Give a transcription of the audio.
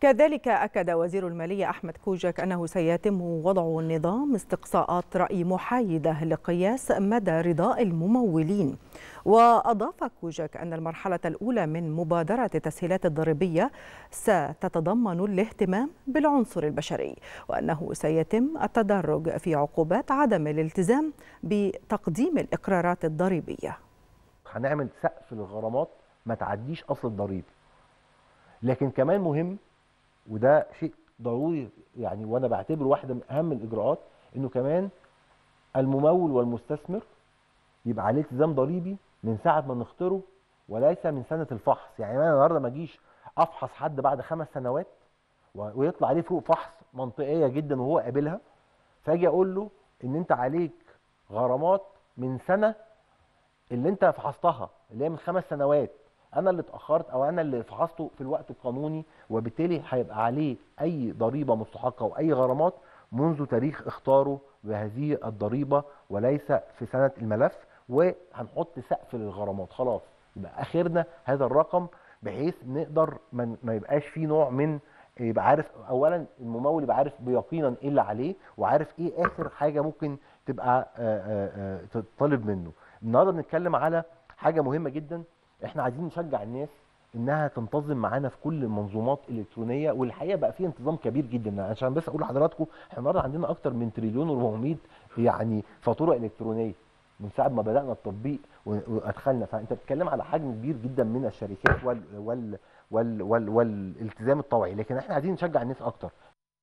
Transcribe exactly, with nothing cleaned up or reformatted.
كذلك أكد وزير المالية أحمد كوجك أنه سيتم وضع نظام استقصاءات رأي محايدة لقياس مدى رضاء الممولين. وأضاف كوجك أن المرحلة الأولى من مبادرة التسهيلات الضريبية ستتضمن الاهتمام بالعنصر البشري، وأنه سيتم التدرج في عقوبات عدم الالتزام بتقديم الإقرارات الضريبية. هنعمل سقف للغرامات ما تعديش أصل الضريبي، لكن كمان مهم وده شيء ضروري يعني، وانا بعتبره واحده من اهم الاجراءات، انه كمان الممول والمستثمر يبقى عليه التزام ضريبي من ساعه ما نختاره وليس من سنه الفحص. يعني انا النهارده ما اجيش افحص حد بعد خمس سنوات ويطلع عليه فوق فحص منطقيه جدا وهو قابلها، فاجي اقول له ان انت عليك غرامات من سنه اللي انت فحصتها اللي هي من خمس سنوات، انا اللي اتاخرت او انا اللي فحصته في الوقت القانوني، وبالتالي هيبقى عليه اي ضريبه مستحقه واي غرامات منذ تاريخ اختاره بهذه الضريبه وليس في سنه الملف. وهنحط سقف للغرامات خلاص، يبقى اخرنا هذا الرقم بحيث نقدر ما يبقاش فيه نوع من، يبقى عارف اولا الممول يبقى عارف بيقينا ايه اللي عليه وعارف ايه اخر حاجه ممكن تبقى تطلب منه. النهارده بنتكلم على حاجه مهمه جدا، احنا عايزين نشجع الناس انها تنتظم معانا في كل المنظومات الالكترونيه، والحقيقه بقى في انتظام كبير جدا. عشان بس اقول لحضراتكم احنا النهارده عندنا اكتر من تريليون واربعمية يعني فاتوره الكترونيه من ساعه ما بدانا التطبيق وادخلنا، فانت بتتكلم على حجم كبير جدا من الشركات وال وال وال وال والالتزام الطوعي، لكن احنا عايزين نشجع الناس اكتر.